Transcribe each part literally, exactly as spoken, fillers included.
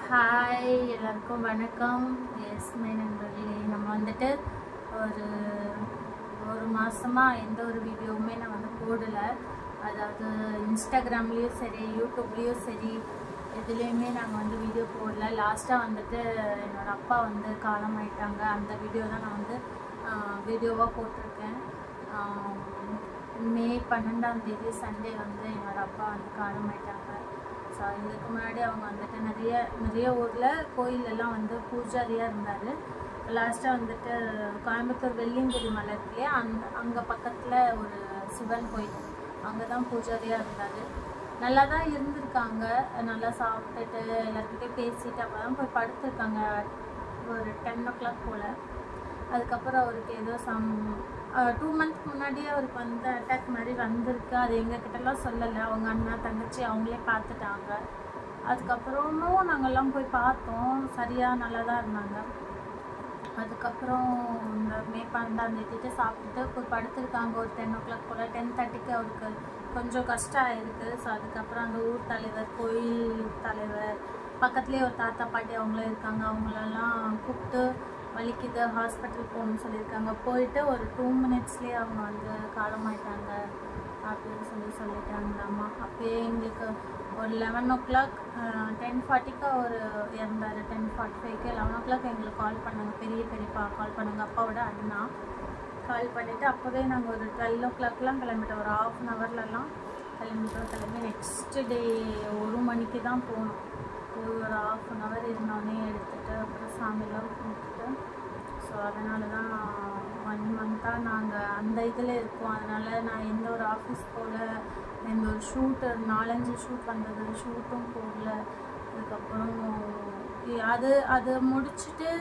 Hi எல்லாருக்கும் வணக்கம். S my நண்பர்களே, நம்ம வந்துட்டு ஒரு ஒரு மாதமாக எந்த ஒரு வீடியோவுமே நான் வந்து போடலை. அதாவது இன்ஸ்டாகிராம்லேயும் சரி, யூடியூப்லேயும் சரி, எதுலேயுமே நாங்கள் வந்து வீடியோ போடல. லாஸ்ட்டாக வந்துட்டு என்னோடய அப்பா வந்து காலமாயிட்டாங்க. அந்த வீடியோ தான் நான் வந்து வீடியோவாக போட்டிருக்கேன். மே பன்னெண்டாம் தேதி சண்டே வந்து என்னோடய அப்பா வந்து காலமாயிட்டாங்க. ஸோ இதுக்கு முன்னாடி அவங்க வந்துட்டு நிறைய நிறைய ஊரில் கோயிலெல்லாம் வந்து பூஜாரியாக இருந்தார். லாஸ்ட்டாக வந்துட்டு கோயம்புத்தூர் வெள்ளியங்கிரி மலை இருக்குல்லையே, அந்த அங்கே பக்கத்தில் ஒரு சிவன் கோயில், அங்கே தான் பூஜாரியாக இருந்தார். நல்லா தான் இருந்திருக்காங்க. நல்லா சாப்பிட்டுட்டு எல்லாருக்கிட்டே பேசிட்டு அப்போ தான் போய் படுத்துருக்காங்க ஒரு டென் ஓ கிளாக் போல். அதுக்கப்புறம் அவருக்கு ஏதோ சம் டூ மந்த்க்கு முன்னாடியே அவருக்கு வந்து அட்டாக் மாதிரி வந்திருக்கு. அது எங்ககிட்டலாம் சொல்லலை. அவங்க அண்ணா தங்கச்சி அவங்களே பார்த்துட்டாங்க. அதுக்கப்புறமும் நாங்கள்லாம் போய் பார்த்தோம். சரியாக நல்லா தான் இருந்தாங்க. அதுக்கப்புறம் இந்த மே பன்னெண்டாம் தேதிட்டு சாப்பிட்டுட்டு போய் படுத்துருக்காங்க ஒரு டென் ஓ கிளாக் போல். டென் தேர்ட்டிக்கு அவருக்கு கொஞ்சம் கஷ்டம் ஆகிருக்கு. ஸோ அதுக்கப்புறம் அந்த ஊர் தலைவர், கோயில் தலைவர், பக்கத்துலேயே ஒரு தாத்தா பாட்டி அவங்களும் இருக்காங்க. அவங்களெல்லாம் கூப்பிட்டு வலிக்குது, ஹாஸ்பிட்டல் போகணும்னு சொல்லியிருக்காங்க. போயிட்டு ஒரு டூ மினிட்ஸ்லேயே அவங்க வந்து காலமாயிட்டாங்க அப்படின்னு சொல்லி சொல்லிட்டாங்க அம்மா. அப்போயே எங்களுக்கு ஒரு லெவன் ஓ கிளாக் டென் ஃபார்ட்டிக்கு அவர் இறந்தார். டென் ஃபார்ட்டி ஃபைவ்க்கு லெவன் ஓ கிளாக் எங்களுக்கு கால் பண்ணாங்க. பெரிய பெரியப்பா கால் பண்ணாங்க, அப்பாவோட அண்ணா கால் பண்ணிவிட்டு அப்போவே நாங்கள் ஒரு டுவெல் ஓ கிளாக்லாம் கிளம்பிட்டோம். ஒரு ஆஃப் அன் ஹவர்லலாம் கிளம்பிட்டோம். கிளம்பி நெக்ஸ்ட்டு டே ஒரு மணிக்கு தான் போனோம். ஒரு ஆஃப் அன் ஹவர் இருந்தோடனே எடுத்துகிட்டு அப்புறம் சாமியெல்லாம் கும்பிட்டுட்டு, ஸோ அதனால தான் ஒன் மந்த்தாக நாங்கள் அந்த இதில் இருக்கோம். அதனால் நான் எந்த ஒரு ஆஃபீஸ் போகல, எந்த ஒரு ஷூட்டு நாலஞ்சு ஷூட் வந்தது, ஷூட்டும் போகல. அதுக்கப்புறம் அது அது முடிச்சுட்டு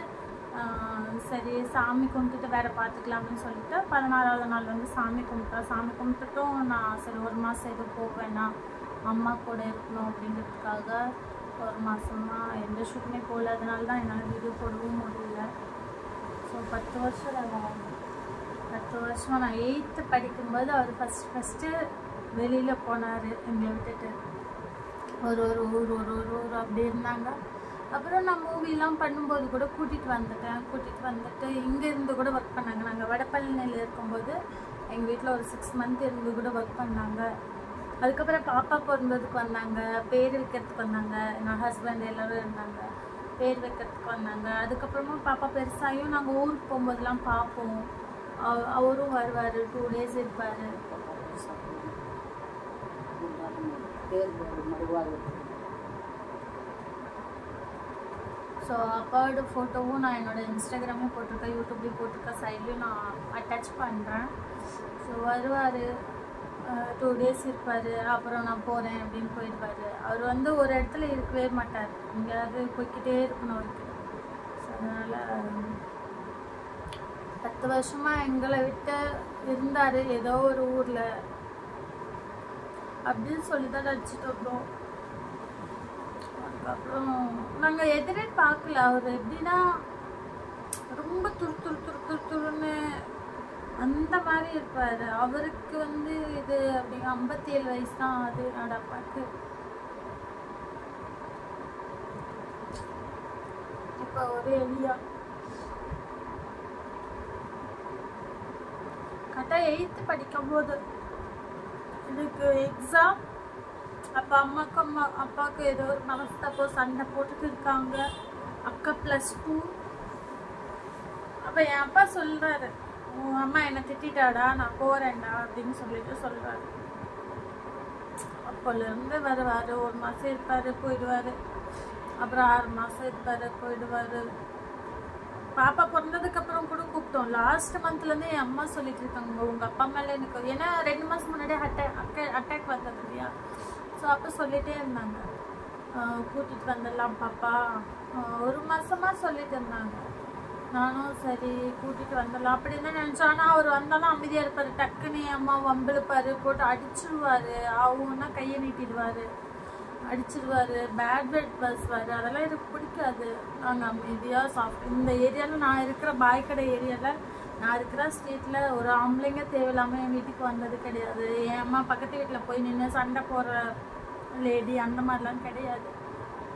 சரி சாமி கும்பிட்டுட்டு வேறு பார்த்துக்கலாம்னு சொல்லிட்டு பதினாறாவது நாள் வந்து சாமி கும்பிட்டா. சாமி கும்பிட்டுட்டும் நான் சரி ஒரு மாதம் எதுவும் போவேன்னா அம்மா கூட இருக்கணும் அப்படிங்கிறதுக்காக ஒரு மாதமாக எந்த ஷூட்டுமே போகல. அதனால தான் என்னால் வீடியோ போடவும் முடியல. ஸோ பத்து வருஷம் நான் பத்து வருஷம் நான் எயித்து படிக்கும்போது அவர் ஃபஸ்ட் ஃபஸ்ட்டு வெளியில் போனார் எங்களை விட்டுட்டு. ஒரு ஒரு ஊர் ஒரு ஒரு ஊர் அப்படி இருந்தாங்க. அப்புறம் நான் மூவிலாம் பண்ணும்போது கூட கூட்டிகிட்டு வந்துட்டேன். கூட்டிகிட்டு வந்துட்டு இங்கேருந்து கூட ஒர்க் பண்ணாங்க. நாங்கள் வடபழனியில் இருக்கும்போது எங்கள் வீட்டில் ஒரு சிக்ஸ் மந்த் இருந்து கூட ஒர்க் பண்ணாங்க. அதுக்கப்புறம் பாப்பா பிறந்ததுக்கு வந்தாங்க, பேர் வைக்கிறதுக்கு வந்தாங்க. என்னோடய ஹஸ்பண்ட் எல்லோரும் இருந்தாங்க, பேர் வைக்கிறதுக்கு வந்தாங்க. அதுக்கப்புறமா பாப்பா பெருசாகியும் நாங்கள் ஊருக்கு போகும்போதெல்லாம் பார்ப்போம். அவரும் வருவார், டூ டேஸ் இருப்பார். ஸோ அப்பாவோட ஃபோட்டோவும் நான் என்னோடய இன்ஸ்டாகிராம்லேயும் போட்டிருக்கேன், யூடியூப்லேயும் போட்டிருக்கேன், சைட்லேயும் நான் அட்டாச் பண்ணுறேன். ஸோ வருவார், டூ டேஸ் இருப்பார். அப்புறம் நான் போகிறேன் அப்படின்னு போயிடுவார். அவர் வந்து ஒரு இடத்துல இருக்கவே மாட்டார், எங்கேயாவது போய்கிட்டே இருக்கணும் அவருக்கு. ஸோ அதனால் பத்து வருஷமாக எங்களை விட்டு இருந்தார் ஏதோ ஒரு ஊரில் அப்படின்னு சொல்லி தான் நடிச்சிட்டு வந்தோம். அதுக்கப்புறம் நாங்கள் எதிரே பார்க்கல. அவர் எப்படின்னா ரொம்ப துரு துரு துரு துரு துருன்னு அந்த மாதிரி இருப்பார். அவருக்கு வந்து இது அப்படிங்க ஐம்பத்தி ஏழு வயசு தான் ஆகுது என்னோட அப்பாவுக்கு. இப்போ ஒரு எலியா கரெக்டாக எயித்து படிக்கும் போது எனக்கு எக்ஸாம். அப்போ அம்மாவுக்கு அம்மா அப்பாவுக்கு ஏதோ ஒரு மனஸ்தாப்போ சண்டை போட்டுட்டு இருக்காங்க. அக்கா ப்ளஸ் டூ. அப்போ என் அப்பா சொல்கிறாரு, உன் அம்மா என்னை திட்டாடா, நான் போகிறேன்டா அப்படின்னு சொல்லிட்டு சொல்கிறாரு. அப்போலேருந்து வருவார், ஒரு மாதம் இருப்பார் போயிடுவார். அப்புறம் ஆறு மாதம் இருப்பார் போயிடுவார். பாப்பா பிறந்ததுக்கப்புறம் கூட கூப்பிட்டோம். லாஸ்ட் மந்த்லேருந்து என் அம்மா சொல்லிட்டு இருக்காங்க, உங்கள் அப்பா மேலே எனக்கு, ஏன்னா ரெண்டு மாதம் முன்னாடி அட்டாக் அக்கா அட்டாக் வந்தது இல்லையா. ஸோ அப்போ சொல்லிகிட்டே இருந்தாங்க, கூட்டிகிட்டு வந்துடலாம் பாப்பா, ஒரு மாதமாக சொல்லிட்டு இருந்தாங்க. நானும் சரி கூட்டிகிட்டு வந்துடலாம் அப்படின்னு தான் நினச்சோம். ஆனால் அவர் வந்தாலும் அமைதியாக இருப்பார். டக்குன்னு அம்மா வம்பிழுப்பார், போட்டு அடிச்சிடுவார். ஆகும்னா கையை நீட்டிடுவார், அடிச்சிடுவார், பேட் பேட் பேசுவார். அதெல்லாம் எனக்கு பிடிக்காது. நாங்கள் அமைதியாக சாப்பிட்டு இந்த ஏரியாவில், நான் இருக்கிற பாய்க்கடை ஏரியாவில், நான் இருக்கிற ஸ்ட்ரீட்டில் ஒரு ஆம்பளைங்க தேவையில்லாமல் என் வீட்டுக்கு வந்தது கிடையாது. என் அம்மா பக்கத்து வீட்டில் போய் நின்று சண்டை போடுற லேடி அந்த மாதிரிலாம் கிடையாது. ஸோ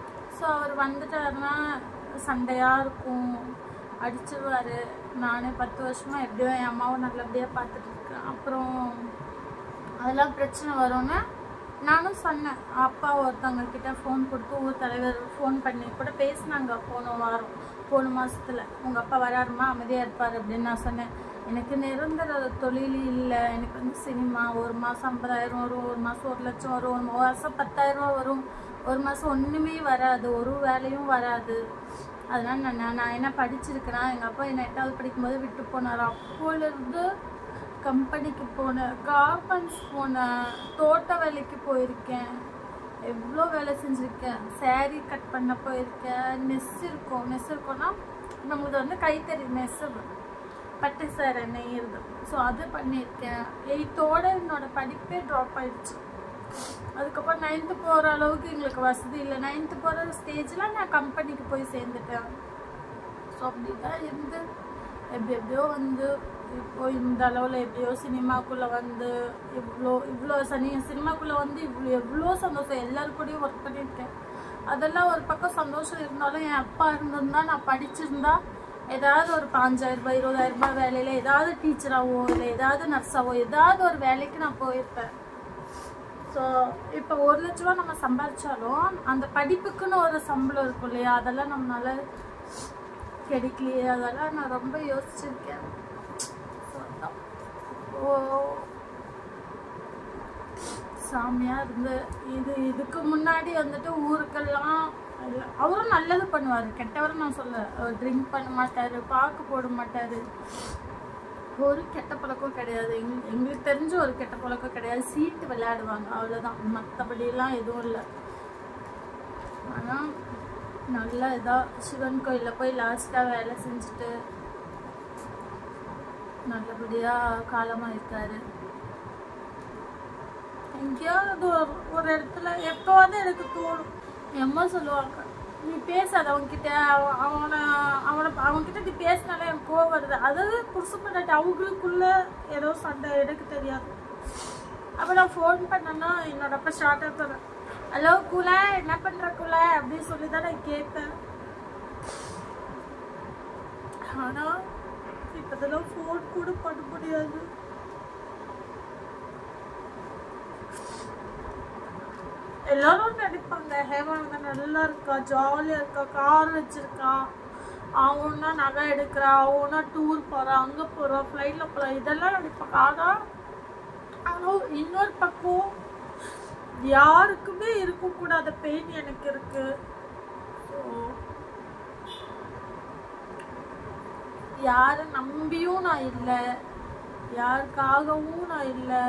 ஸோ அவர் வந்துட்டாருன்னா சண்டையாக இருக்கும், அடிச்சிருவார். நானே பத்து வருஷமாக எப்படியோ என் அம்மாவும் நல்லபடியாக பார்த்துட்ருக்கேன். அப்புறம் அதெல்லாம் பிரச்சனை வரும்னு நானும் சொன்னேன். அப்பா ஒருத்தவங்க கிட்ட ஃபோன் கொடுத்து ஊர் தலைவர் ஃபோன் பண்ணி கூட பேசினாங்க போன வாரம், போன மாதத்தில். உங்கள் அப்பா வராருமா, அமைதியாக இருப்பார் அப்படின்னு நான் சொன்னேன். எனக்கு நிரந்தர தொழில் இல்லை, எனக்கு வந்து சினிமா ஒரு மாதம் ஐம்பதாயிரம் வரும், ஒரு மாதம் ஒரு லட்சம் வரும், ஒரு மாதம் பத்தாயிரம் ரூபா வரும், ஒரு மாதம் ஒன்றுமே வராது, ஒரு வேலையும் வராது. அதனால் நான் நான் என்ன படிச்சிருக்கிறேன், எங்கள் அப்பா என்ன எட்டாவது படிக்கும்போது விட்டு போனார். அப்போலேருந்து கம்பெனிக்கு போனேன், கார்மெண்ட்ஸ் போனேன், தோட்ட வேலைக்கு போயிருக்கேன், எவ்வளோ வேலை செஞ்சுருக்கேன், சேரீ கட் பண்ண போயிருக்கேன். நெஸ் இருக்கும், நெஸ் இருக்கும்னா நம்மளுக்கு வந்து கைத்தறி நெஸ் பட்டு சேரை நெய்யுறது, ஸோ அது பண்ணியிருக்கேன். எயித்தோடு என்னோட படிப்பே ட்ராப் ஆகிடுச்சு. அதுக்கப்புறம் நைன்த்து போகிற அளவுக்கு எங்களுக்கு வசதி இல்லை. நைன்த்து போகிற ஸ்டேஜில் நான் கம்பெனிக்கு போய் சேர்ந்துட்டேன். ஸோ அப்படி தான் இருந்து எப்படி எப்படியோ வந்து இப்போ இந்த அளவில் எப்படியோ சினிமாக்குள்ளே வந்து இவ்வளோ இவ்வளோ சனி சினிமாக்குள்ளே வந்து இவ்வளோ எவ்வளோ சந்தோஷம், எல்லாருக்கூடையும் ஒர்க் பண்ணியிருக்கேன். அதெல்லாம் ஒரு பக்கம் சந்தோஷம் இருந்தாலும் என் அப்பா இருந்திருந்தா, நான் படிச்சிருந்தா ஏதாவது ஒரு பாஞ்சாயிரம் ரூபாய் இருபதாயிரம் ரூபாய் வேலையில் ஏதாவது டீச்சராகவோ இல்லை ஏதாவது நர்ஸாவோ ஏதாவது ஒரு வேலைக்கு நான் போயிருப்பேன். ஸோ இப்போ ஒரு லட்ச ரூபா நம்ம சம்பாதிச்சாலும் அந்த படிப்புக்குன்னு ஒரு சம்பளம் இருக்கும் இல்லையா, அதெல்லாம் நம்மளால கிடைக்கலையே. அதெல்லாம் நான் ரொம்ப யோசிச்சிருக்கேன். ஓ சாமியாக இருந்து இது இதுக்கு முன்னாடி வந்துட்டு ஊருக்கெல்லாம் அவரும் நல்லது பண்ணுவார், கெட்டவரும் நான் சொல்ல. ட்ரிங்க் பண்ண மாட்டார், பாக்கு போட மாட்டார், ஒரு கெட்ட பழக்கம் கிடையாது. எங் எங்களுக்கு தெரிஞ்ச ஒரு கெட்ட பழக்கம் கிடையாது. சீட்டு விளையாடுவாங்க, அவ்வளோதான், மற்றபடியெல்லாம் எதுவும் இல்லை. ஆனால் நல்லா இதாக சிவன் கோயிலில் போய் லாஸ்ட்டாக வேலை செஞ்சுட்டு நல்லபடியாக காலமாக இருக்காரு. எங்கேயாவது ஒரு ஒரு இடத்துல எப்போவாது எனக்கு தோணும், என் அம்மா சொல்லுவாங்க, நீ பேசாத அவன்கிட்ட, அவனை அவனை அவன்கிட்ட நீ பேசினாலே எனக்கு கோவம் வருது. அதாவது புருஷ பண்ணாட்டி அவங்களுக்குள்ள ஏதோ சண்டை, எனக்கு தெரியாது. அப்போ நான் ஃபோன் பண்ணேன்னா என்னோட அப்பா ஷார்ட்டாக தரேன், ஹலோ குல என்ன பண்ணுற குல அப்படின்னு சொல்லி தான் நான் கேட்பேன். ஆனால் இப்போதெல்லாம் ஃபோன் கூட பண்ண முடியாது. எல்லாரும் நினைப்பாங்க ஹேமா வந்து நல்லா இருக்கா, ஜாலியாக இருக்கா, கார் வச்சிருக்கா, அவனா நகை எடுக்கிறா, அவனா டூர் போகிறா, அங்கே போகிறா, ஃப்ளைட்டில் போகிறா, இதெல்லாம் நினைப்பாங்க. ஆனால் ஆனால் இன்னொரு பக்கம் யாருக்குமே இருக்கக்கூடாத பெயின் எனக்கு இருக்கு. ஸோ யாரை நம்பியும் நான் இல்லை, யாருக்காகவும் நான் இல்லை.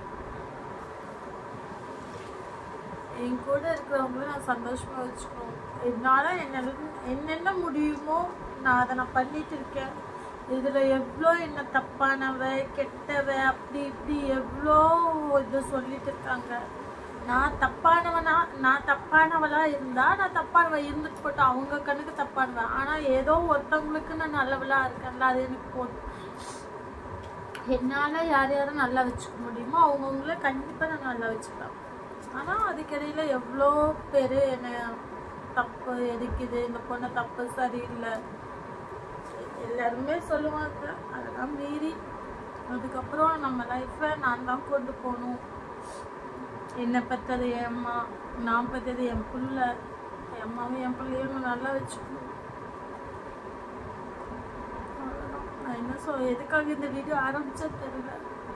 என் கூட இருக்கிறவங்களும் நான் சந்தோஷமா வச்சுக்கணும். என்னால் என்ன என்னென்ன முடியுமோ நான் அதை நான் பண்ணிட்டு இருக்கேன். இதில் எவ்வளோ என்ன தப்பானவ கெட்டவ அப்படி இப்படி எவ்வளோ இது சொல்லிட்டு இருக்காங்க. நான் தப்பானவனா நான் தப்பானவளாக இருந்தால் நான் தப்பானவ இருந்துட்டு போட்டு அவங்க கண்ணுக்கு தப்பானவன். ஆனால் ஏதோ ஒருத்தவங்களுக்கு நான் நல்லவளாக இருக்கேன்ல, அது எனக்கு போதும். என்னால் யார் யாரும் நல்லா வச்சுக்க முடியுமோ அவங்கவுங்கள கண்டிப்பாக நான் நல்லா வச்சுப்பேன். ஆனால் அதுக்கிடையில் எவ்வளோ பேர் என்னை தப்பு எரிக்குது, இந்த பொண்ணை தப்பு சரியில்லை எல்லாருமே சொல்லுவாங்க. அதெல்லாம் மீறி அதுக்கப்புறம் நம்ம லைஃப்பை நான் தான் கொண்டு போகணும். என்னை பெற்றது என் அம்மா, நான் பெற்றது என் பிள்ளை, என் அம்மாவும் என் பிள்ளையும் நல்லா வச்சுக்கணும். அவ்வளோதான். நான் என்ன சொல் எதுக்காக இந்த வீடியோ ஆரம்பிச்சா தெரியல.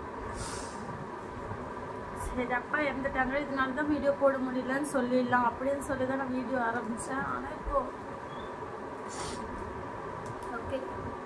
சரி அப்பா இறந்துட்டாங்க, இதனால தான் வீடியோ போட முடியலன்னு சொல்லிடலாம் அப்படின்னு சொல்லி தான் நான் வீடியோ ஆரம்பித்தேன். ஆனால் இப்போ ஓகே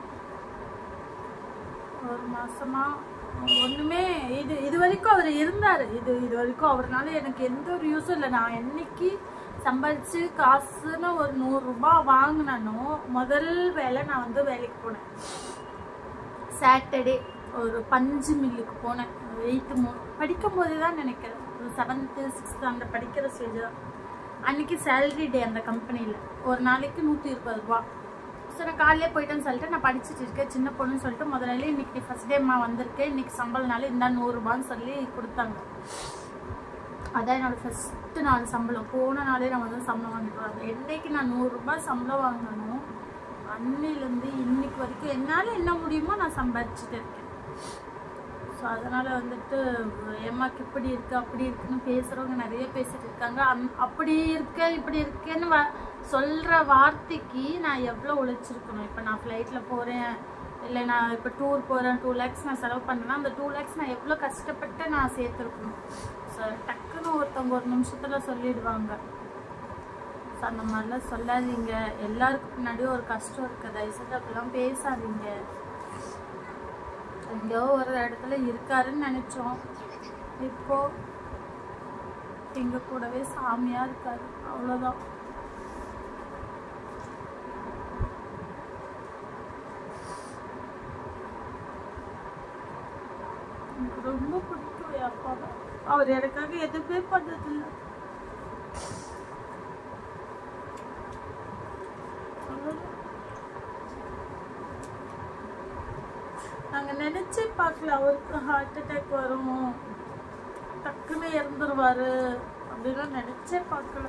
ஒரு மாசமா ஒன்றுமே இது இது வரைக்கும் அவர் இருந்தார். இது இது வரைக்கும் அவர்னால எனக்கு எந்த ஒரு யூஸும் இல்லை. நான் என்னைக்கு சம்பாதிச்சு காசுன்னு ஒரு நூறுரூபா வாங்கினானோ முதல் வேலை நான் வந்து வேலைக்கு போனேன். சாட்டர்டே ஒரு பஞ்சு மில்லுக்கு போனேன். எயித்து மூ படிக்கும் போதே தான் நினைக்கிறேன், ஒரு செவன்த்து சிக்ஸ்த்து அந்த படிக்கிற ஸ்டேஜ் தான். அன்றைக்கி சேலரி டே அந்த கம்பெனியில், ஒரு நாளைக்கு நூற்றி இருபது ரூபா. ஸோ நான் காலையிலே போயிட்டேன்னு சொல்லிட்டு நான் படிச்சுட்டு இருக்கேன், சின்ன பொண்ணுன்னு சொல்லிட்டு முதல்ல இன்றைக்கி ஃபஸ்ட் டேம்மா வந்திருக்கேன், இன்றைக்கி சம்பளனால இந்த நூறுரூபான்னு சொல்லி கொடுத்தாங்க. அதான் என்னோட ஃபஸ்ட்டு நாள் சம்பளம். போன நாளே நான் வந்து சம்பளம் வாங்கிட்டு வரேன். என்னைக்கு நான் நூறுரூபா சம்பளம் வாங்கணும் அன்னிலேருந்து இன்னைக்கு வரைக்கும் என்னால் என்ன முடியுமோ நான் சம்பாதிச்சுட்டு இருக்கேன். ஸோ அதனால் வந்துட்டு ஏமாக்கு இப்படி இருக்குது அப்படி இருக்குன்னு பேசுகிறவங்க நிறைய பேசிகிட்டு இருக்காங்க. அந் அப்படி இருக்க இப்படி இருக்கேன்னு வ சொல்கிற வார்த்தைக்கு நான் எவ்வளோ உழைச்சிருக்கணும். இப்போ நான் ஃப்ளைட்டில் போகிறேன், இல்லை நான் இப்போ டூர் போகிறேன், டூ லேக்ஸ் நான் செலவு பண்ணுறேன்னா அந்த டூ லேக்ஸ் நான் எவ்வளோ கஷ்டப்பட்டு நான் சேர்த்துருக்கணும். ஸோ டக்குன்னு ஒருத்தவங்க ஒரு நிமிஷத்தில் சொல்லிடுவாங்க. ஸோ அந்த மாதிரிலாம் சொல்லாதீங்க. எல்லாருக்கும் பின்னாடியும் ஒரு கஷ்டம் இருக்குது. தயவுசெய்து அப்படிலாம் பேசாதீங்க. எங்கேயோ ஒரு இடத்துல இருக்காருன்னு நினச்சோம், இப்போ எங்கள் கூடவே சாமியாக இருக்காரு. அவ்வளோதான். எனக்கு ரொம்ப பிடிக்கும் என் அப்பாவை. அவர் எனக்காக எதுவுமே பண்ணதில்லை. நாங்கள் நினச்சே பார்க்கல அவருக்கு ஹார்ட் அட்டாக் வரும், டக்குன்னு இறந்துருவாரு அப்படிலாம் நினச்சே பார்க்கல.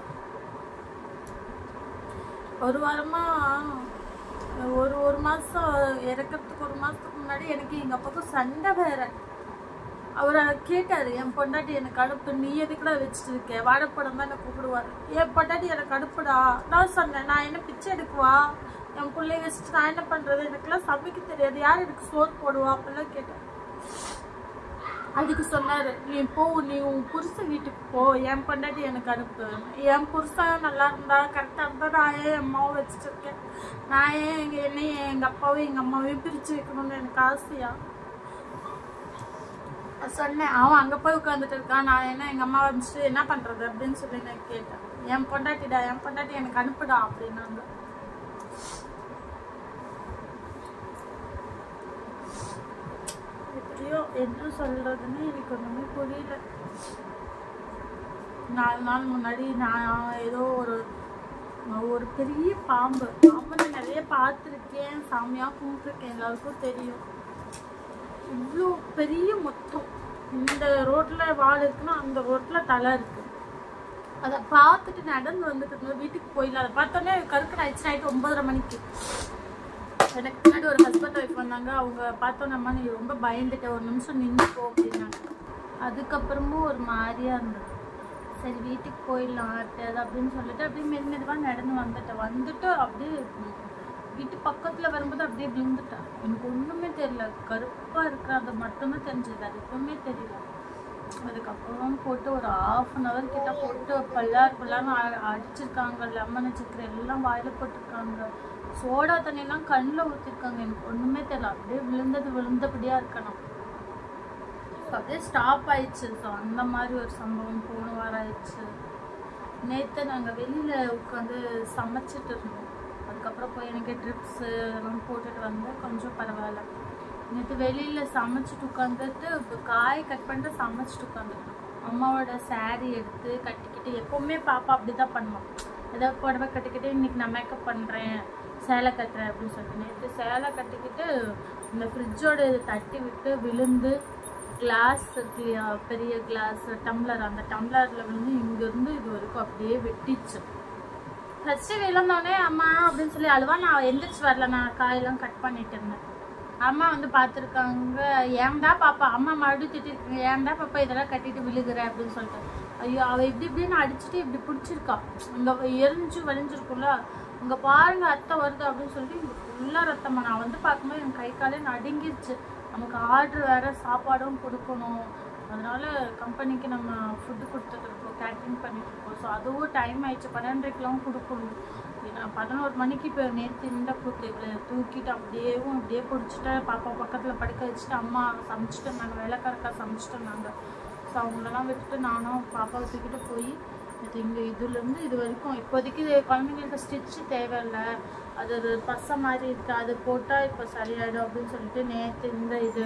ஒரு வாரமாக ஒரு ஒரு மாதம் இறக்கிறதுக்கு ஒரு மாதத்துக்கு முன்னாடி எனக்கு எங்கள் அப்பாவுக்கும் சண்டை வேற. அவர் கேட்டார், என் பொண்டாட்டி எனக்கு அடுப்பு, நீ எதுக்குடா வச்சுட்டு இருக்கேன், வாழைப்படம் தான் எனக்கு கூப்பிடுவார். என் பொண்டாட்டி எனக்கு அடுப்புடா. நான் சொன்னேன், நான் என்ன பிச்சை எடுக்குவா, என் பிள்ளைய வச்சுட்டு நான் என்ன பண்ணுறது, எனக்குலாம் சமைக்க தெரியாது, யார் எனக்கு சோறு போடுவா அப்படிலாம் கேட்டேன். அதுக்கு சொன்னார், நீ போ, நீ உன் புருஷன் வீட்டுக்கு போ, என் பொண்டாட்டி எனக்கு அனுப்பு. என் புருஷன் நல்லா இருந்தா கரெக்டாக இருந்தா நான் ஏன் என் அம்மாவை வச்சுட்டு இருக்கேன், நான் ஏன் எங்கள் என்னையும் எங்கள் அப்பாவையும் எங்கள் அம்மாவையும் பிரித்து வைக்கணும்னு எனக்கு ஆசையா சொன்னேன். அவன் அங்கே போய் உட்காந்துட்டு இருக்கான், நான் என்ன எங்கள் அம்மாவை வச்சுட்டு என்ன பண்ணுறது அப்படின்னு சொல்லி நான் கேட்டேன். என் பொண்டாட்டிடா, என் பொண்டாட்டி எனக்கு அனுப்புடா அப்படின்னாங்க. எப்படியோ என்ன சொல்றதுன்னு எனக்கு ஒன்றுமே புரியல. நாலு நாள் முன்னாடி நான் ஏதோ ஒரு ஒரு பெரிய பாம்பு பாம்பு நான் நிறைய பார்த்துருக்கேன், சாமியாக கும்பிட்டுருக்கேன், எல்லாருக்கும் தெரியும். இவ்வளோ பெரிய மொத்தம் இந்த ரோட்டில் வால் இருக்குன்னா அந்த ரோட்டில் தலை இருக்குது. அதை பார்த்துட்டு நடந்து வந்துட்டு இருந்தோம், வீட்டுக்கு போயிடல. அதை பார்த்தோன்னே கருக்கு ஆயிடுச்சு. நைட்டு ஒன்பதரை மணிக்கு எனக்கு முன்னாடி ஒரு ஹஸ்பண்ட் ஒய்ஃப் வந்தாங்க. அவங்க பார்த்தோன்னம்மா நீ ரொம்ப பயந்துட்ட, ஒரு நிமிஷம் நின்றுப்போ அப்படின்னாங்க. அதுக்கப்புறமும் ஒரு மாதிரியாக இருந்தது. சரி வீட்டுக்கு போயிடலாம் அது அப்படின்னு சொல்லிட்டு அப்படியே மெது மெதுவாக நடந்து வந்துட்டேன். வந்துட்டு அப்படியே வீட்டு பக்கத்தில் வரும்போது அப்படியே விழுந்துட்டேன். எனக்கு ஒன்றுமே தெரியல, கருப்பாக இருக்கிறது மட்டும்தான் தெரிஞ்சது, அது எப்பவுமே தெரியல. அதுக்கப்புறம் போட்டு ஒரு ஆஃப் அன் ஹவர் கிட்ட போட்டு பல்லார் பல்லார்னு அடிச்சிருக்காங்க. லெமன் சக்கரை எல்லாம் வாயில் போட்டிருக்காங்க, சோடா தண்ணியெல்லாம் கண்ணில் ஊற்றிருக்காங்க. எனக்கு ஒன்றுமே தெரியல, அப்படியே விழுந்தது விழுந்தபடியாக இருக்கணும். ஸோ அப்படியே ஸ்டாப் ஆயிடுச்சு. ஸோ அந்த மாதிரி ஒரு சம்பவம் போன வாரம் ஆயிடுச்சு. நேற்று நாங்கள் வெளியில் உட்காந்து சமைச்சிட்டு இருந்தோம். அதுக்கப்புறம் போய் எனக்கு ட்ரிப்ஸு எல்லாம் போட்டுட்டு வந்து கொஞ்சம் பரவாயில்ல. நேற்று வெளியில் சமைச்சிட்டு உட்காந்துட்டு காய் கட் பண்ணிட்டு சமைச்சிட்டு உட்காந்துருக்கோம். அம்மாவோட சாரீ எடுத்து கட்டிக்கிட்டு, எப்போவுமே பாப்பா அப்படி தான் பண்ணுவோம், ஏதாவது புடவை கட்டிக்கிட்டு இன்றைக்கி நான் மேக்கப் பண்ணுறேன் சேலை கட்டுறேன் அப்படின்னு சொல்லிட்டு நேற்று சேலை கட்டிக்கிட்டு இந்த ஃப்ரிட்ஜோட இது தட்டி விட்டு விழுந்து கிளாஸ் பெரிய கிளாஸ் டம்ளர், அந்த டம்ளரில் விழுந்து இங்கேருந்து இது வரைக்கும் அப்படியே வெட்டிச்சு. ஃபஸ்ட்டு விழுந்தோடனே அம்மா அப்படின்னு சொல்லி அழுவா. நான் எந்திரிச்சு வரல, நான் காயெல்லாம் கட் பண்ணிட்டு இருந்தேன். அம்மா வந்து பார்த்துருக்காங்க, ஏன்டா பாப்பா, அம்மா மறுபடியும் திட்டிருக்காங்க, ஏன்டா பாப்பா இதெல்லாம் கட்டிட்டு விழுகிற அப்படின்னு சொல்லிட்டு. ஐயோ அவள் இப்படி இப்படின்னு அடிச்சுட்டு இப்படி பிடிச்சிருக்கா, இங்கே எரிஞ்சு வலிஞ்சிருக்கும்ல, இங்கே பாருங்க ரத்தம் வருது அப்படின்னு சொல்லிட்டு இங்கே ஃபுல்லாக ரத்தமா. நான் வந்து பார்க்கும்போது என் கை காலே நடுங்கிருச்சு. நமக்கு ஆர்டர் வேறு, சாப்பாடும் கொடுக்கணும், அதனால கம்பெனிக்கு நம்ம ஃபுட்டு கொடுத்துட்ருக்கோம், கேட்ரிங் பண்ணிட்டுருக்கோம். ஸோ அதுவும் டைம் ஆயிடுச்சு, பன்னெண்டரைக்கெலாம் கொடுக்கணும். நான் பதினோரு மணிக்கு இப்போ நேற்று இந்த கூத்து இவ்வளோ தூக்கிட்டு அப்படியேவும் அப்படியே பிடிச்சிட்டு பாப்பா பக்கத்தில் படுக்க வச்சுட்டு அம்மா சமைச்சிட்டு இருந்தாங்க, வேலைக்காரக்கா சமைச்சிட்டு இருந்தாங்க. ஸோ அவங்களெல்லாம் விட்டுட்டு நானும் பாப்பாவை தூக்கிட்டு போய் இங்கே இதுலேருந்து இது வரைக்கும் இப்போதைக்கு குழந்தைங்களுக்கு ஸ்டிச்சு தேவையில்லை, அது ஒரு பசை மாதிரி இருக்குது, அது போட்டால் இப்போ சரியாயிடும் அப்படின்னு சொல்லிட்டு நேற்று இந்த இது.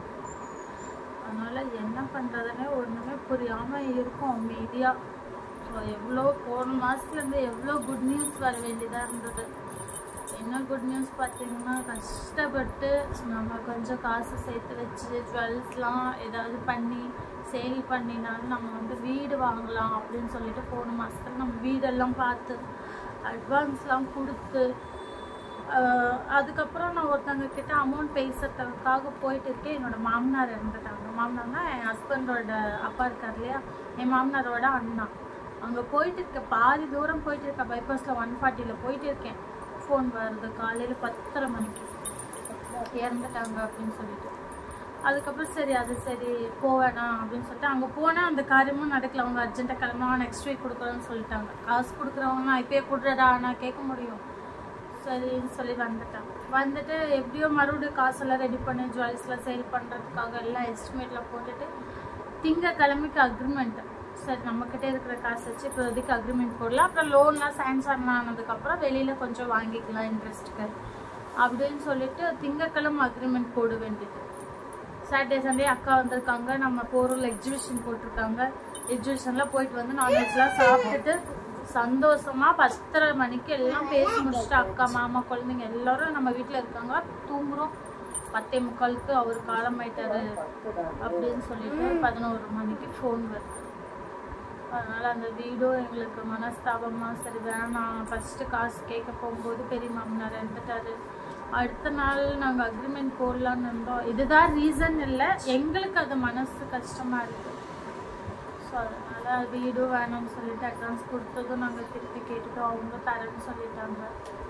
அதனால் என்ன பண்ணுறதுனே ஒன்றுமே புரியாமல் இருக்கும் அமைதியாக. ஸோ எவ்வளோ போன மாதத்துலேருந்து எவ்வளோ குட் நியூஸ் வர வேண்டியதாக இருந்தது, என்ன குட் நியூஸ் பார்த்தீங்கன்னா, கஷ்டப்பட்டு நம்ம கொஞ்சம் காசு சேர்த்து வச்சு ஜுவல்ஸ்லாம் ஏதாவது பண்ணி சேல் பண்ணினாலும் நம்ம வந்து வீடு வாங்கலாம் அப்படின்னு சொல்லிட்டு போன மாதத்துல நம்ம வீடெல்லாம் பார்த்து அட்வான்ஸ்லாம் கொடுத்து அதுக்கப்புறம் நான் ஒருத்தவங்க கிட்ட அமௌண்ட் பேசுறதுக்காக போயிட்டு இருக்கேன். என்னோடய மாமனார் இருந்துட்டாங்க. மாமனார்னா என் ஹஸ்பண்டோட அப்பா இருக்கார் இல்லையா, என் மாமனாரோட அண்ணா. அங்கே போயிட்டு இருக்க பாதி தூரம் போயிட்டு இருக்கேன், பைபாஸில் ஒன் ஃபார்ட்டியில் போயிட்டு இருக்கேன். ஃபோன் வருது காலையில் பத்தரை மணிக்கு இறந்துட்டாங்க அப்படின்னு சொல்லிட்டு. அதுக்கப்புறம் சரி அது சரி போவேணாம் அப்படின்னு சொல்லிட்டு அங்கே போனால் அந்த காரியமும் நடக்கல. அவங்க அர்ஜென்ட்டாக கிளம்பா நெக்ஸ்ட் வீக் கொடுக்குறோன்னு சொல்லிட்டாங்க. காசு கொடுக்குறவங்க நான் இப்போயே கொடுறடா நான் கேட்க முடியும் சரின்னு சொல்லி வந்துட்டேன். வந்துட்டு எப்படியோ மறுபடியும் காசெல்லாம் ரெடி பண்ணி ஜுவல்ஸ்லாம் சேல் பண்ணுறதுக்காக எல்லாம் எஸ்டிமேட்டில் போட்டுட்டு திங்கக்கிழமைக்கு அக்ரிமெண்ட்டு. சரி நம்மக்கிட்ட இருக்கிற காசு வச்சு இப்போதைக்கு அக்ரிமெண்ட் போடலாம், அப்புறம் லோன்லாம் சாங்ஷன் ஆனதுக்கப்புறம் வெளியில் கொஞ்சம் வாங்கிக்கலாம் இன்ட்ரெஸ்ட்டுக்கு அப்படின்னு சொல்லிட்டு திங்கக்கிழமை அக்ரிமெண்ட் போட வேண்டியது. சாட்டர்டே சண்டே அக்கா வந்திருக்காங்க, நம்ம போரூரில் எக்ஸிபிஷன் போட்டிருக்காங்க. எக்ஸிபிஷனில் போயிட்டு வந்து நான்வெஜ்லாம் சாப்பிட்டுட்டு சந்தோஷமாக பத்தரை மணிக்கு எல்லாம் பேசி முடிச்சுட்டு அக்கா மாமா குழந்தைங்க எல்லோரும் நம்ம வீட்டில் இருக்காங்க, தூங்குறோம். பத்தே முக்காலுக்கு அவர் காலமாயிட்டாரு அப்படின்னு சொல்லிட்டு பதினோரு மணிக்கு ஃபோன் வருது. அதனால் அந்த வீடும் எங்களுக்கு மனஸ்தாபமாக சரி வேணாம். ஃபஸ்ட்டு காசு கேட்க போகும்போது பெரிய மாமனார் இறந்துட்டாரு. அடுத்த நாள் நாங்கள் அக்ரிமெண்ட் போடலான்னு இருந்தோம். இதுதான் ரீசன் இல்லை, எங்களுக்கு அது மனசு கஷ்டமாக இருக்குது. ஸோ அதனால் வீடும் வேணும்னு சொல்லிட்டு அட்வான்ஸ் கொடுத்ததும் நாங்கள் திருப்பி கேட்டுட்டோம், அவங்க தரேன்னு சொல்லிட்டாங்க.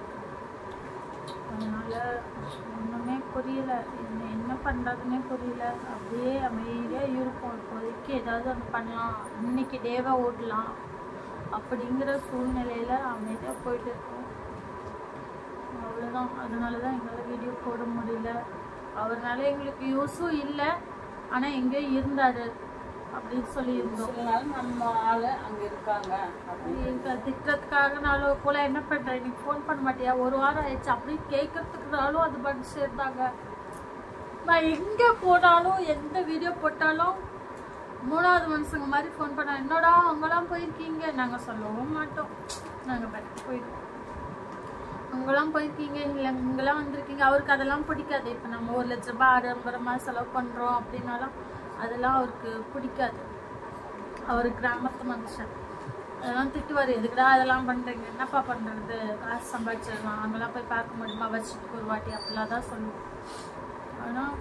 அதனால் ஒன்றுமே புரியல, என்ன என்ன பண்ணுறதுன்னே புரியல. அப்படியே அமைதியாக இருப்போம். இப்போதைக்கு ஏதாவது ஒன்று பண்ணலாம், இன்னைக்கு டேவை ஓட்டலாம் அப்படிங்கிற சூழ்நிலையில் அமைதியாக போயிட்டு இருக்கோம். அவ்வளோதான். அதனால தான் எங்களால் வீடியோ போட முடியல. அவர்னால எங்களுக்கு யூஸும் இல்லை, ஆனால் எங்கேயோ இருந்தார் அப்படின்னு சொல்லியிருந்தோம். நம்ம ஆள் அங்கே இருக்காங்க திட்டத்துக்காகனாலும் போல என்ன பண்ணுறேன் இன்னைக்கு ஃபோன் பண்ண மாட்டியா, ஒரு வாரம் ஆயிடுச்சு அப்படின்னு கேட்கறதுக்குனாலும் அது பண்ணி சேர்ந்தாங்க. நான் எங்கே போனாலும் எந்த வீடியோ போட்டாலும் மூணாவது மனுஷங்க மாதிரி ஃபோன் பண்ண, என்னடா அங்கெல்லாம் போயிருக்கீங்க, நாங்கள் சொல்லவும் மாட்டோம், நாங்கள் பற்றி போயிடுவோம். அங்கெல்லாம் போயிருக்கீங்க இல்லை இங்கெல்லாம் வந்திருக்கீங்க. அவருக்கு அதெல்லாம் பிடிக்காது. இப்போ நம்ம ஒரு லட்ச ரூபாய் ஆடம்பரமாக செலவு பண்ணுறோம் அப்படின்னாலும் அதெல்லாம் அவருக்கு பிடிக்காது. அவர் கிராமத்து மனுஷன், அதெல்லாம் திட்டுவார், எதுக்குடா அதெல்லாம் பண்ணுறீங்க, என்னப்பா பண்ணுறது, காசு சம்பாதிச்சிடலாம், அங்கெல்லாம் போய் பார்க்க முடியுமா, வருஷத்துக்கு ஒரு வாட்டி அப்படிலாம் தான் சொல்லுவோம். ஆனால்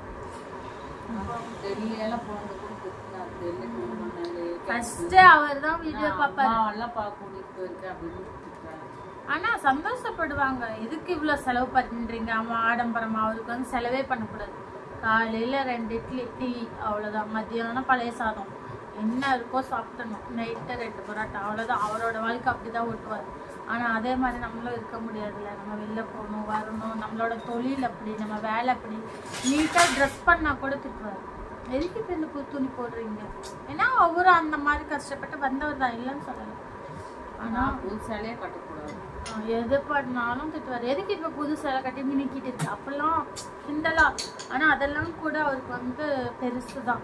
ஃபஸ்ட்டு அவர் தான் வீடியோ பார்ப்பாரு. ஆனால் சந்தோஷப்படுவாங்க, எதுக்கு இவ்வளோ செலவு பண்ணுறீங்க, அவன் ஆடம்பரமாக, அவருக்கு வந்து செலவே பண்ணக்கூடாது. காலையில் ரெண்டு இட்லி டீ அவ்வளோதான், மத்தியானம் பழைய சாதம் என்ன இருக்கோ சாப்பிடணும், நைட்டு ரெண்டு பரோட்டா அவ்வளோதான். அவரோட வாழ்க்கை அப்படி தான் ஓட்டுவார். ஆனால் அதே மாதிரி நம்மளும் இருக்க முடியாதுல்ல, நம்ம வெளில போகணும் வரணும், நம்மளோட தொழில் அப்படி, நம்ம வேலை அப்படி. நீட்டாக ட்ரெஸ் பண்ணால் கூட திட்டுவார், எதுக்கு இப்போ இந்த புது துணி போடுறீங்க, ஏன்னா அவரும் அந்த மாதிரி கஷ்டப்பட்டு வந்தவர் தான், இல்லைன்னு சொல்லலை. ஆனால் புது சேலையே கட்டக்கூடாது, எது பண்ணாலும் திட்டுவார், எதுக்கு இப்போ புது சேலை கட்டி மினிக்கிட்டு இருக்கு அப்படிலாம் கிண்டலா. ஆனால் அதெல்லாம் கூட அவருக்கு வந்து பெருசு தான்.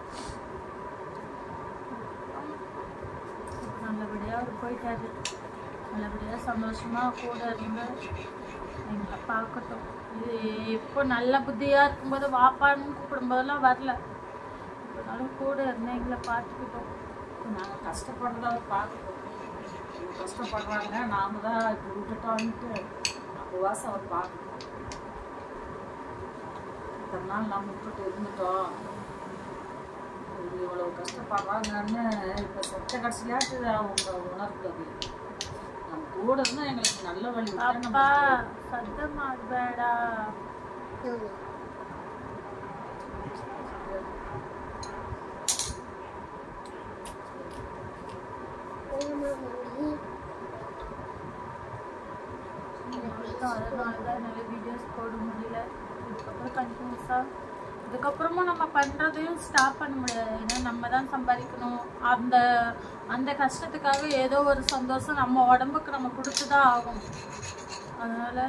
நல்லபடியாக அவர் போயிட்டாரு, நல்லபடியாக சந்தோஷமாக கூட இருந்து எங்களை பார்க்கட்டும். இது இப்போ நல்ல புத்தியாக இருக்கும்போது வாப்பான்னு கூப்பிடும்போதெல்லாம் வரல, இப்போனாலும் கூட இருந்து எங்களை பார்த்துக்கிட்டோம். நாங்கள் கஷ்டப்படுறத அவர் பார்க்கட்டும், கஷ்டப்படுறாங்க, நாம தான் இப்போ விட்டுட்டோன்ட்டு அப்போவாச அவர் பார்க்கணும். இத்தனை நாள் நம்ம விட்டுட்டு இருந்துட்டோம், இவ்வளோ கஷ்டப்படுறாங்கன்னு இப்போ சொத்த கடைசியாட்டு அவங்க உணர்ந்தது. நம்ம கூட இருந்தால் எங்களுக்கு நல்ல வழி. அப்பா சத்தமா வேடா, அதனால தான் நிறைய வீடியோஸ் போட முடியல. இதுக்கப்புறம் கண்டினியூஸாக இதுக்கப்புறமும் நம்ம பண்ணுறதையும் ஸ்டாப் பண்ண முடியாது, ஏன்னா நம்ம தான் சம்பாதிக்கணும். அந்த அந்த கஷ்டத்துக்காக ஏதோ ஒரு சந்தோஷம் நம்ம உடம்புக்கு நம்ம கொடுத்து தான் ஆகும். அதனால்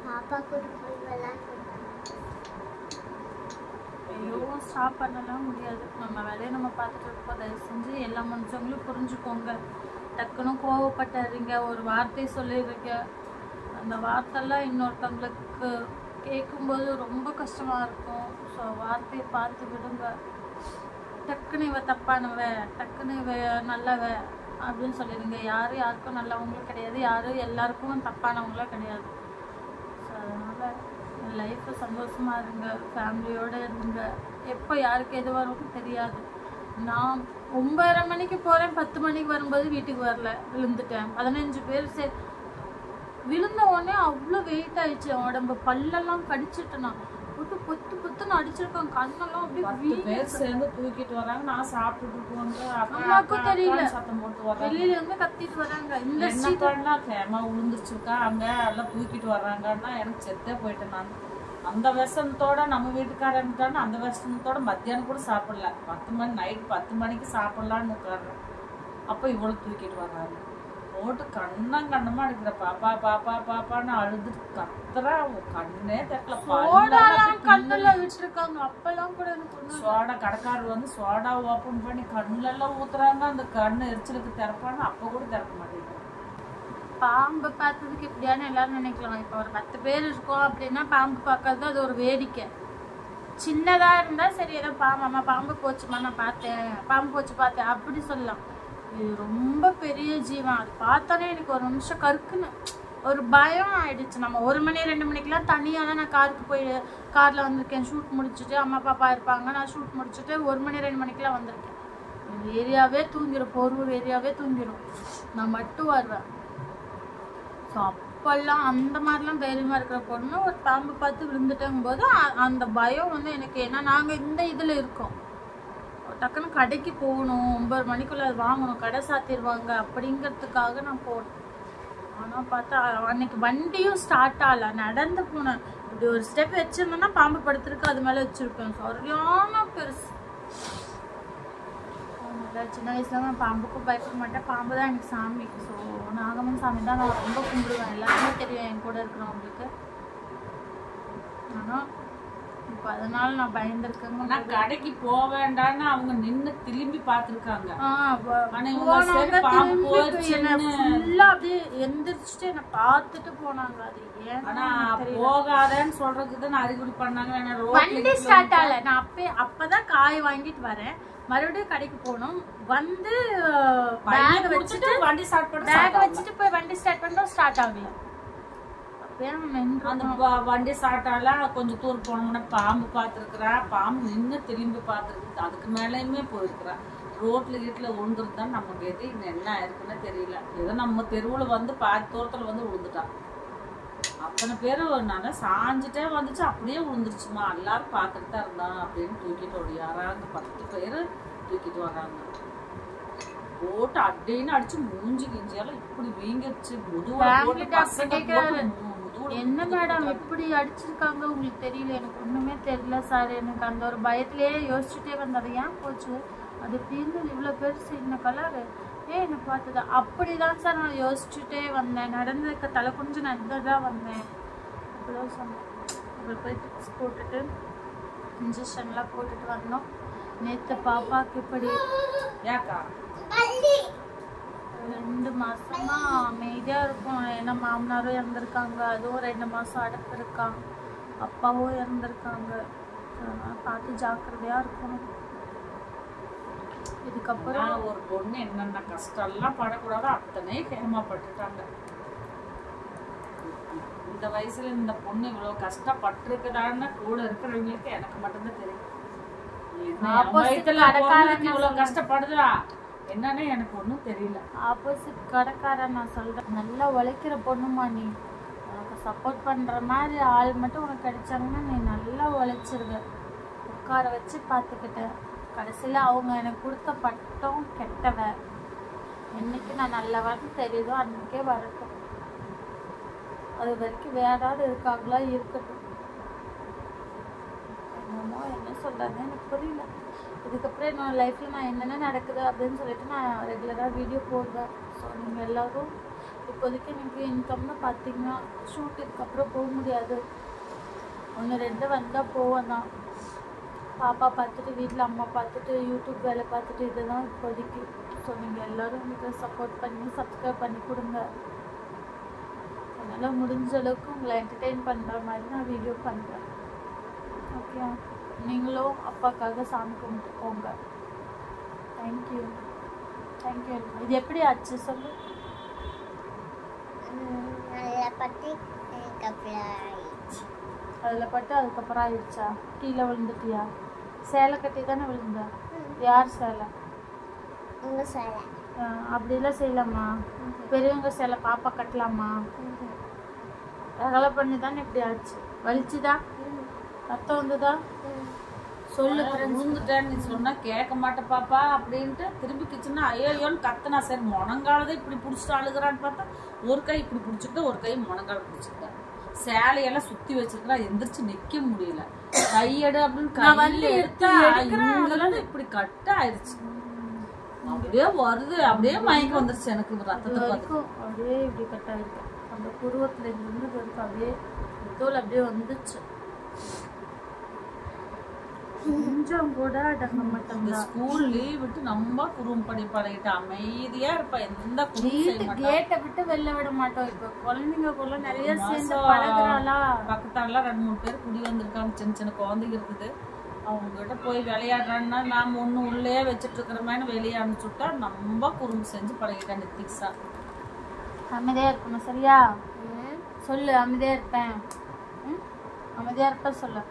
எதுவும் ஸ்டாப் பண்ணலாம் முடியாது. நம்ம வேலையை நம்ம பார்த்துட்டு இருப்போம். தயவு செஞ்சு எல்லா மனுஷங்களும் புரிஞ்சுக்கோங்க. டக்குன்னு கோவப்பட்டுறீங்க, ஒரு வார்த்தை சொல்லிடுறீங்க, அந்த வார்த்தைலாம் இன்னொருத்தவங்களுக்கு கேட்கும்போது ரொம்ப கஷ்டமாக இருக்கும். ஸோ வார்த்தையை பார்த்து விடுங்க. டக்குன்னு இவ தப்பானவ, டக்குன்னு இவ நல்லவ அப்படின்னு சொல்லிடுங்க. யாரும் யாருக்கும் நல்லவங்களும் கிடையாது, யாரும் எல்லாருக்கும் தப்பானவங்களும் கிடையாது. ஸோ அதனால் லைஃப்பில் சந்தோஷமாக இருங்க, ஃபேமிலியோடு இருங்க. எப்போ யாருக்கு எது வரும்னு தெரியாது. நான் ஒன்பதரை மணிக்கு போகிறேன், பத்து மணிக்கு வரும்போது வீட்டுக்கு வரல, விழுந்துட்டேன். பதினஞ்சு பேர் சே விழுந்த உடனே அவ்வளோ வெயிட் ஆயிடுச்சு உடம்பு. பல்லெல்லாம் கடிச்சிட்டு நான் போட்டு பொத்து பொத்துன்னு அடிச்சிருக்கேன். கண்ணெல்லாம் அப்படியே பேர் சேர்ந்து தூக்கிட்டு வராங்க. நான் சாப்பிட்டுட்டு போங்க அம்மாவுக்கும் தெரியல, சத்தம் போட்டு வராங்க, வெளியில இருந்து கத்திட்டு வராங்க. இந்த என்ன பண்ணா கேமா விழுந்துருச்சுக்கா அங்க எல்லாம் தூக்கிட்டு வர்றாங்கன்னா எனக்கு செத்தே போயிட்டேன் நான். அந்த விஷத்தோட நம்ம வீட்டுக்காரன்ட்டான்னு அந்த விஷத்தோட மத்தியானம் கூட சாப்பிடல. பத்து மணி நைட் பத்து மணிக்கு சாப்பிடலான்னு உட்காடுறேன். அப்போ இவ்வளோ தூக்கிட்டு வர்றாங்க. போட்டு கண்ணம் கண்ணமா அடிக்கிற பாப்பா பாப்பா பாப்பான்னு அழுதுட்டு கத்துறா. கண்ணே தெரியல. கண்ணுல விட்டுருக்காங்க. அப்பெல்லாம் கூட சோடா கடைக்காரர் வந்து சோடா ஓப்பன் பண்ணி கண்ணுல எல்லாம் ஊத்துறாங்க. அந்த கண்ணு எரிச்சலுக்கு திறப்பான்னு அப்ப கூட திறக்க மாட்டேங்குது. பாம்பு பார்த்ததுக்கு இப்படியானு எல்லாரும் நினைக்கலாம். இப்போ ஒரு பத்து பேர் இருக்கோம் அப்படின்னா பாம்பு பார்க்கறது அது ஒரு வேடிக்கை. சின்னதா இருந்தா சரி, ஏதோ பாம்பு அம்மா பாம்பு போச்சுமா நான் பார்த்தேன், பாம்பு போச்சு பார்த்தேன் அப்படி சொல்லலாம். இது ரொம்ப பெரிய ஜீவன். அது பார்த்தாலே எனக்கு ஒரு நிமிஷம் கருக்குன்னு ஒரு பயம் ஆயிடுச்சு. நம்ம ஒரு மணி ரெண்டு மணிக்கெல்லாம் தனியாக தான் நான் காருக்கு போய் காரில் வந்திருக்கேன். ஷூட் முடிச்சுட்டு அம்மா பாப்பா இருப்பாங்க, நான் ஷூட் முடிச்சுட்டு ஒரு மணி ரெண்டு மணிக்கெல்லாம் வந்திருக்கேன். இந்த ஏரியாவே தூங்கிடும், போரூர் ஏரியாவே தூங்கிடும். நான் மட்டும் வருவேன். ஸோ அப்போல்லாம் அந்த மாதிரிலாம் தைரியமாக இருக்கிற பொண்ணு ஒரு பாம்பு பார்த்து விழுந்துட்டேங்கும் போது அந்த பயம் வந்து எனக்கு, ஏன்னா நாங்கள் இந்த இதில் இருக்கோம், டக்குன்னு கடைக்கு போகணும், ஒன்பது மணிக்குள்ளே அது வாங்கணும், கடை சாத்திடுவாங்க அப்படிங்கிறதுக்காக நான் போனேன். ஆனால் பார்த்தா அன்னைக்கு வண்டியும் ஸ்டார்ட் ஆகல, நடந்து போனேன். இப்படி ஒரு ஸ்டெப் வச்சுருந்தேன்னா பாம்பு படுத்துருக்கு, அது மேலே வச்சுருப்பேன். சரியான பெருசு. சின்ன வயசுல நான் பாம்புக்கும் பயப்பட மாட்டேன். பாம்பு தான் எனக்கு சாமி. ஸோ நாகம்மன் சாமி தான் நான் ரொம்ப கும்பிடுவேன். எல்லாருமே தெரியும் என் கூட இருக்கிறவங்களுக்கு. ஆனால் இப்போ அதனால நான் பயந்துருக்கேங்க. நான் கடைக்கு போக வேண்டாம்னு அவங்க நின்று திரும்பி பார்த்துருக்காங்க. அப்படியே எந்திரிச்சுட்டு என்னை பார்த்துட்டு போனாங்க. அது ஏன் ஆனா போகாதன்னு சொல்றதுக்கு தான் அறிகுறி பண்ணாங்க. வண்டி ஸ்டார்ட் ஆகல. நான் அப்பே அப்பதான் காய் வாங்கிட்டு வரேன், மறுபடியும் கடைக்கு போகணும். வந்து பேக் வச்சுட்டு வண்டி ஸ்டார்ட் பண்ண பேக் வச்சுட்டு போய் வண்டி ஸ்டார்ட் பண்ணா ஸ்டார்ட் ஆகல. அந்த வண்டி ஸ்டார்ட் ஆகல. கொஞ்சம் தூரம் போனோம்னா பாம்பு பார்த்துருக்குறா. பாம்பு நின்று திரும்பி பார்த்துருக்கு. அதுக்கு மேலேயுமே போயிருக்கிறா. ரோட்ல வீட்டுல விழுந்துருதான் நமக்கு எது இன்னும் என்ன ஆயிருக்குன்னு தெரியல. ஏதோ நம்ம தெருவுல வந்து பாதி தூரத்துல வந்து விழுந்துட்டான். அத்தனை பேரு நல்லா சாஞ்சிட்டே வந்துச்சு, அப்படியே விழுந்துருச்சுமா. எல்லாரும் பார்த்துட்டு தான் இருந்தான் அப்படின்னு தூக்கிட்டு ஓடியாராங்க. பத்து பேரு தூக்கிட்டு வராங்க. போட்டு அடின்னு அடிச்சு மூஞ்சி கிஞ்சியால இப்படி வீங்கிடுச்சு. என்ன மேடம் இப்படி அடிச்சிருக்காங்க உங்களுக்கு தெரியல? எனக்கு ஒண்ணுமே தெரியல சார். எனக்கு அந்த ஒரு பயத்திலேயே யோசிச்சுட்டே வந்தது. ஏன் போச்சு அது தீர்ந்து இவ்வளவு பெருசு இந்த கலரு ஏ என்ன பார்த்தது அப்படிதான் சார் நான் யோசிச்சுட்டே வந்தேன். நடந்திருக்க தலை கொஞ்சம் நடந்துதான் வந்தேன். அப்படிதான் சொன்னேன். அப்புறம் போய் டிப்ஸ் போட்டுட்டு இன்ஜெக்ஷன்லாம் போட்டுட்டு வந்தோம். நேற்று பாப்பாவுக்கு இப்படி ரெண்டு மாசமா அமைதியா இருக்கும். ஏன்னா மாமனாரும் இறந்துருக்காங்க, அதுவும் ரெண்டு மாசம் அடப்பு இருக்கான், அப்பாவும் இறந்துருக்காங்க. அதனால பார்த்து ஜாக்கிரதையா இருக்கணும். இதுக்கப்புறம் ஒரு பொண்ணு என்னென்ன கஷ்டம் எல்லாம் படக்கூடாது அத்தனை கேமப்பட்டுட்டாங்க. இந்த வயசுல இந்த பொண்ணு இவ்வளவு கஷ்டப்பட்டிருக்குதான்னு கூட இருக்கிறவங்களுக்கு எனக்கு மட்டும்தான் தெரியும். இவ்வளவு கஷ்டப்படுதா என்னன்னு எனக்கு ஒன்றும் தெரியல. ஆப்போசிட் கடைக்காரன் நான் சொல்றேன், நல்லா உழைக்கிற பொண்ணுமா நீ. உனக்கு சப்போர்ட் பண்ற மாதிரி ஆள் மட்டும் உனக்கு கிடைச்சாங்கன்னா நீ நல்லா உழைச்சிருக்க. உட்கார வச்சு பார்த்துக்கிட்டேன். கடைசியில் அவங்க எனக்கு கொடுத்த பட்டம் கெட்டவ. என்னைக்கு நான் நல்லவன்னு தெரியுதோ அன்னைக்கே வரட்டும். அது வரைக்கும் வேற யாராவது இருக்காங்களா இருக்கட்டும். என்னமோ என்ன சொல்றதுன்னு எனக்கு புரியல. இதுக்கப்புறம் என்னோட லைஃப்பில் நான் என்னென்ன நடக்குது அப்படின்னு சொல்லிட்டு நான் ரெகுலராக வீடியோ போடுவேன். ஸோ நீங்கள் எல்லோரும் இப்போதைக்கு எனக்கு இன்கம்னு பார்த்தீங்கன்னா ஷூட் இதுக்கப்புறம் போக முடியாது. ஒன்று ரெண்டு வந்தால் போவேன் தான். பாப்பா பார்த்துட்டு வீட்டில் அம்மா பார்த்துட்டு யூடியூப் வேலை பார்த்துட்டு இதுதான் இப்போதைக்கு. ஸோ நீங்கள் எல்லோரும் எனக்கு சப்போர்ட் பண்ணி சப்ஸ்கிரைப் பண்ணி கொடுங்க. என்னால் முடிஞ்ச அளவுக்கு உங்களை என்டர்டெயின் பண்ணுற மாதிரி நான் வீடியோ பண்ணுறேன். ஓகே, நீங்களும் அப்பாக்காக சாமி கும்பிட்டு போங்க. Thank you thank you. இது எப்படி ஆச்சு சொல்லு. அதில் பட்டு அதுக்கப்புறம் ஆயிடுச்சா? கீழே விழுந்துட்டியா? சேலை கட்டி தானே விழுந்தா? யார் சேலை? உங்க சேலை. அப்படிலாம் செய்யலாமா? பெரியவங்க சேலை பாப்பா கட்டலாமா? அதெல்லாம் பண்ணி தானே இப்படி ஆச்சு. வலிச்சுதா? ரத்தம் வந்துதா? சொல்லு. விழுந்துட்டேன்னு நீ சொன்னா கேட்க மாட்டே பாப்பா அப்படின்ட்டு திரும்பி கிச்சனா ஐயோன்னு கத்தனா. சரி முனங்காலதான் இப்படி பிடிச்சிட்டு அழுகுறான்னு பார்த்தா ஒரு கை இப்படி பிடிச்சிக்கிட்டு ஒரு கை முனங்கால பிடிச்சிக்கிட்டேன். சேலையெல்லாம் சுத்தி வச்சிருக்கா, எந்திரிச்சு நிக்க முடியல. கையடு அப்படின்னு கையில எடுத்தா இப்படி கட்ட ஆயிடுச்சு. அப்படியே வருது, அப்படியே மயக்கம் வந்துருச்சு எனக்கு. ரத்தத்தை பார்த்து அப்படியே இப்படி கட் ஆயிருக்கு. அந்த புருவத்துல இருந்து அப்படியே தோல் அப்படியே வந்துச்சு. கொஞ்சம் கூட அடங்க மாட்டாங்க. ஸ்கூல் லீவ் விட்டு நம்ம குறும் படி பழகிட்டு அமைதியா இருப்பா. எந்த கேட்டை விட்டு வெளில விட மாட்டோம். இப்ப குழந்தைங்க கூட நிறைய சேர்ந்து பழகுறாளா. பக்கத்தாலாம் ரெண்டு மூணு பேர் குடி வந்திருக்காங்க. சின்ன சின்ன குழந்தைங்க இருக்குது. அவங்க கிட்ட போய் விளையாடுறான்னா நாம ஒண்ணு உள்ளே வச்சுட்டு இருக்கிறோமேனு வெளியே அனுப்பிச்சுட்டா நம்ம குறும்பு செஞ்சு பழகிட்டேன். நித்திக்ஸா அமைதியா இருக்கணும். சரியா சொல்லு. அமைதியா இருப்பேன். அமைதியா இருப்பேன் சொல்லு.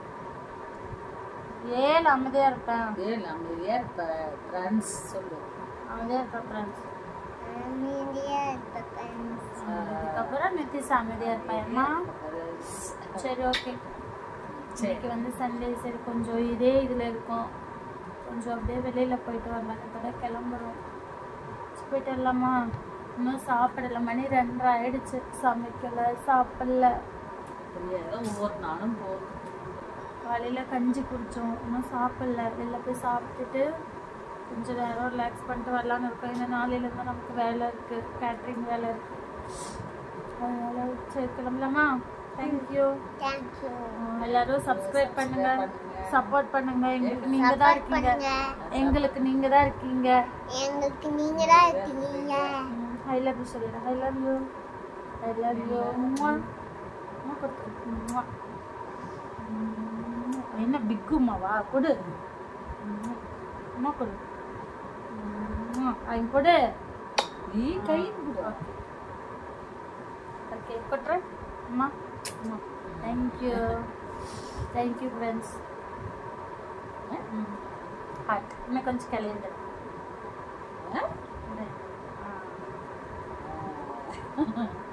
ஏழு அமைதியா இருப்பேன். ஏழு அமைதியா இருப்பேன். ஃப்ரெண்ட்ஸ் சொல்லு. அமைதியா இருப்பேன் ஃப்ரெண்ட்ஸ். அமைதியா இருப்பேன். அதுக்கப்புறம் நித்திஷ் அமைதியா இருப்பேன்மா. சரி ஓகே. இன்னைக்கு வந்து சண்டே. சரி கொஞ்சம் இதே இதில் இருக்கும். கொஞ்சம் அப்படியே வெளியில் போயிட்டு வரலாம். இப்போ கிளம்புறோம். போயிட்டு வரலாமா? இன்னும் சாப்பிடல. மணி ரெண்டரை ஆயிடுச்சு. சமைக்கல, சாப்பிடல. ஒவ்வொரு நாளும் போகும். காலையில் கஞ்சி குடித்தோம். இன்னும் சாப்பிடல. வெளில போய் சாப்பிட்டுட்டு கொஞ்சம் நேரம் ரிலாக்ஸ் பண்ணிட்டு வரலான்னு இருக்கோம். இந்த நாளையிலேருந்து நமக்கு வேலை இருக்குது, கேட்ரிங் வேலை இருக்குது. அதனால் சரி கிளம்பலாமா? Thank you thank you. எல்லாரும் சப்ஸ்கிரைப் பண்ணுங்க, சப்போர்ட் பண்ணுங்க. எங்களுக்கு நீங்க தான் இருக்கீங்க. எங்களுக்கு நீங்க தான் இருக்கீங்க. எங்களுக்கு நீங்க தான் இருக்கீங்க. ஐ லவ் யூ சொல்லுங்க. I love you. I love you. என்ன பிக்குமாவா? கொடு. அம்மா கொடு. அவங்க கொடு. நீ கை ஓகே கொட்டுறேன். அம்மா தேங்க்யூ தேங்க்யூ ஃப்ரெண்ட்ஸ். ஹார்ட் இன்னும் கொஞ்சம் கலையுது. ஆ